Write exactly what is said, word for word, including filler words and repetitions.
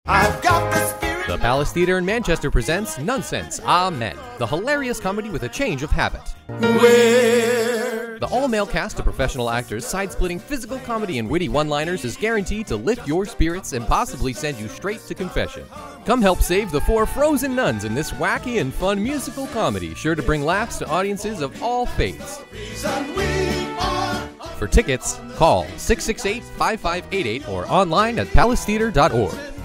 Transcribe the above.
I've got the spirit. The Palace Theatre in Manchester presents Nunsense, Amen, the hilarious comedy with a change of habit. Where? The all-male cast of professional actors, side-splitting physical comedy and witty one-liners is guaranteed to lift your spirits and possibly send you straight to confession. Come help save the four frozen nuns in this wacky and fun musical comedy, sure to bring laughs to audiences of all faiths. For tickets, call six six eight, five five eight eight or online at palace theatre dot org.